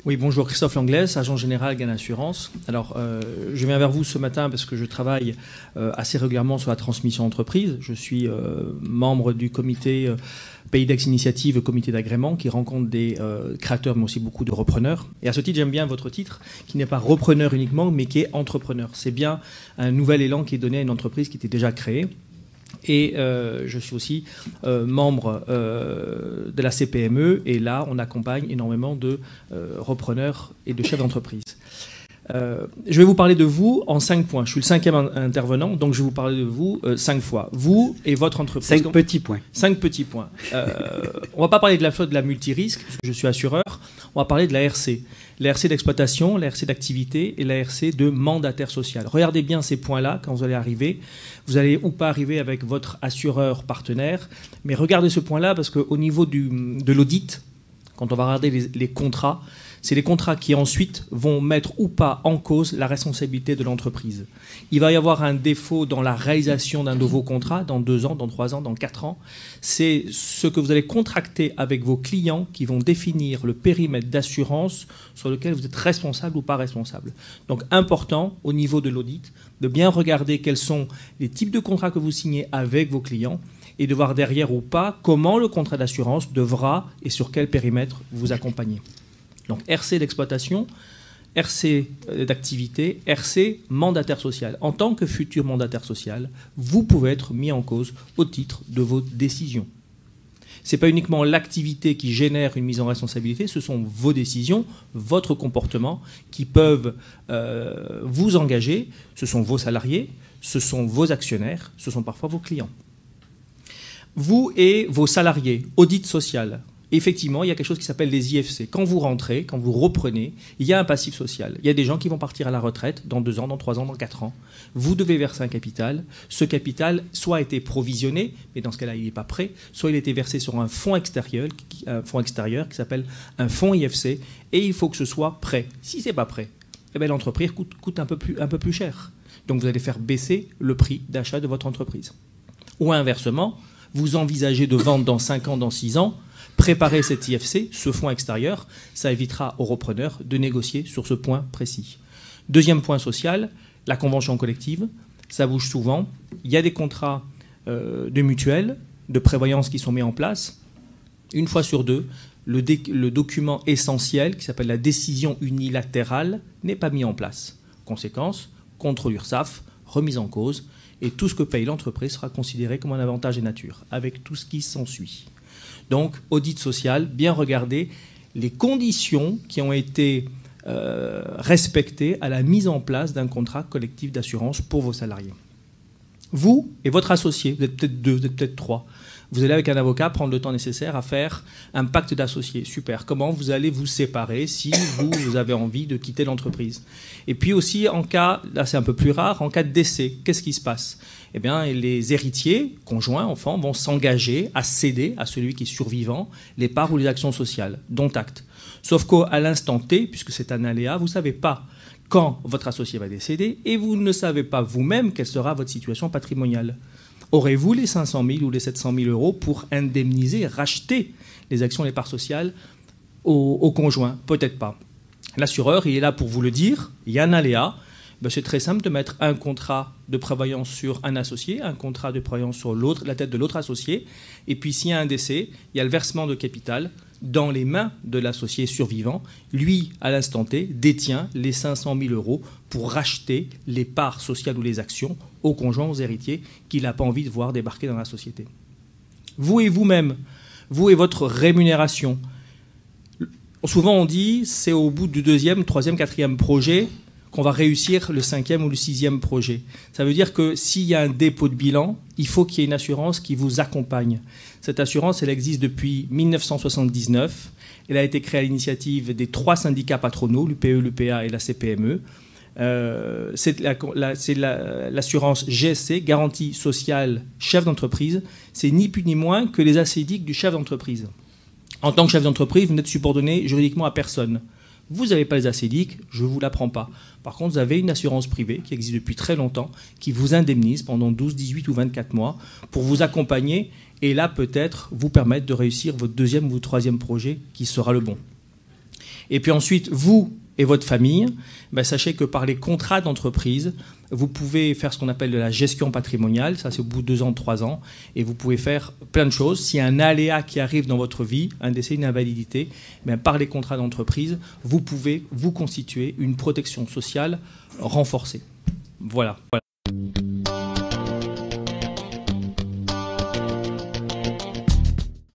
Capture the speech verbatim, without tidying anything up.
Oui, bonjour, Christophe Langlès, agent général Gain Assurance. Alors, euh, je viens vers vous ce matin parce que je travaille euh, assez régulièrement sur la transmission d'entreprise. Je suis euh, membre du comité euh, Pays d'Aix Initiative, comité d'agrément, qui rencontre des euh, créateurs, mais aussi beaucoup de repreneurs. Et à ce titre, j'aime bien votre titre, qui n'est pas repreneur uniquement, mais qui est entrepreneur. C'est bien un nouvel élan qui est donné à une entreprise qui était déjà créée. Et euh, je suis aussi euh, membre euh, de la C P M E, et là, on accompagne énormément de euh, repreneurs et de chefs d'entreprise. Euh, je vais vous parler de vous en cinq points. Je suis le cinquième intervenant, donc je vais vous parler de vous euh, cinq fois. Vous et votre entreprise. Cinq donc, petits points. Cinq petits points. Euh, on ne va pas parler de la flotte de la multirisque, parce que je suis assureur. On va parler de la R C. La R C d'exploitation, la R C d'activité et la R C de mandataire social. Regardez bien ces points-là quand vous allez arriver. Vous allez ou pas arriver avec votre assureur partenaire, mais regardez ce point-là parce qu'au niveau du, de l'audit, quand on va regarder les, les contrats, c'est les contrats qui ensuite vont mettre ou pas en cause la responsabilité de l'entreprise. Il va y avoir un défaut dans la réalisation d'un nouveau contrat dans deux ans, dans trois ans, dans quatre ans. C'est ce que vous allez contracter avec vos clients qui vont définir le périmètre d'assurance sur lequel vous êtes responsable ou pas responsable. Donc important au niveau de l'audit de bien regarder quels sont les types de contrats que vous signez avec vos clients et de voir derrière ou pas comment le contrat d'assurance devra et sur quel périmètre vous accompagner. Donc R C d'exploitation, R C d'activité, R C mandataire social. En tant que futur mandataire social, vous pouvez être mis en cause au titre de vos décisions. Ce n'est pas uniquement l'activité qui génère une mise en responsabilité, ce sont vos décisions, votre comportement qui peuvent euh, vous engager. Ce sont vos salariés, ce sont vos actionnaires, ce sont parfois vos clients. Vous et vos salariés, audit social. Effectivement, il y a quelque chose qui s'appelle les I F C. Quand vous rentrez, quand vous reprenez, il y a un passif social. Il y a des gens qui vont partir à la retraite dans deux ans, dans trois ans, dans quatre ans. Vous devez verser un capital. Ce capital soit a été provisionné, mais dans ce cas-là, il n'est pas prêt, soit il a été versé sur un fonds extérieur, un fonds extérieur qui s'appelle un fonds I F C, et il faut que ce soit prêt. Si ce n'est pas prêt, eh bien, l'entreprise coûte, coûte un peu plus, un peu plus cher. Donc vous allez faire baisser le prix d'achat de votre entreprise. Ou inversement, vous envisagez de vendre dans cinq ans, dans six ans, préparer cet I F C, ce fonds extérieur, ça évitera aux repreneurs de négocier sur ce point précis. Deuxième point social, la convention collective, ça bouge souvent. Il y a des contrats euh, de mutuelle, de prévoyance qui sont mis en place. Une fois sur deux, le, le document essentiel, qui s'appelle la décision unilatérale, n'est pas mis en place. Conséquence, contrôle URSSAF, remise en cause, et tout ce que paye l'entreprise sera considéré comme un avantage de nature, avec tout ce qui s'ensuit. Donc, audit social, bien regarder les conditions qui ont été euh, respectées à la mise en place d'un contrat collectif d'assurance pour vos salariés. Vous et votre associé, vous êtes peut-être deux, vous êtes peut-être trois, vous allez avec un avocat prendre le temps nécessaire à faire un pacte d'associés. Super. Comment vous allez vous séparer si vous, vous avez envie de quitter l'entreprise? Et puis aussi, en cas, là c'est un peu plus rare, en cas de décès, qu'est-ce qui se passe? Eh bien, les héritiers, conjoints, enfants, vont s'engager à céder à celui qui est survivant les parts ou les actions sociales, dont acte. Sauf qu'à l'instant T, puisque c'est un aléa, vous ne savez pas quand votre associé va décéder et vous ne savez pas vous-même quelle sera votre situation patrimoniale. Aurez-vous les cinq cent mille ou les sept cent mille euros pour indemniser, racheter les actions, les parts sociales au, au conjoint? Peut-être pas. L'assureur, il est là pour vous le dire. Il y a un aléa. Ben, c'est très simple de mettre un contrat de prévoyance sur un associé, un contrat de prévoyance sur l'autre, la tête de l'autre associé. Et puis, s'il y a un décès, il y a le versement de capital dans les mains de l'associé survivant. Lui, à l'instant T, détient les cinq cent mille euros pour racheter les parts sociales ou les actions aux conjoints, aux héritiers qu'il n'a pas envie de voir débarquer dans la société. Vous et vous-même, vous et votre rémunération. Souvent, on dit c'est au bout du deuxième, troisième, quatrième projet qu'on va réussir le cinquième ou le sixième projet. Ça veut dire que s'il y a un dépôt de bilan, il faut qu'il y ait une assurance qui vous accompagne. Cette assurance, elle existe depuis mille neuf cent soixante-dix-neuf. Elle a été créée à l'initiative des trois syndicats patronaux, l'U P E, l'U P A et la C P M E. Euh, c'est la, la, c'est la, l'assurance G S C, garantie sociale chef d'entreprise. C'est ni plus ni moins que les assédiques du chef d'entreprise. En tant que chef d'entreprise, vous n'êtes subordonné juridiquement à personne. Vous n'avez pas les assédiques, je ne vous l'apprends pas. Par contre, vous avez une assurance privée qui existe depuis très longtemps, qui vous indemnise pendant douze, dix-huit ou vingt-quatre mois pour vous accompagner et là, peut-être, vous permettre de réussir votre deuxième ou votre troisième projet qui sera le bon. Et puis ensuite, vous et votre famille, ben, sachez que par les contrats d'entreprise, vous pouvez faire ce qu'on appelle de la gestion patrimoniale, ça c'est au bout de deux ans, trois ans, et vous pouvez faire plein de choses. S'il y a un aléa qui arrive dans votre vie, un décès, une invalidité, ben, par les contrats d'entreprise, vous pouvez vous constituer une protection sociale renforcée. Voilà. Voilà.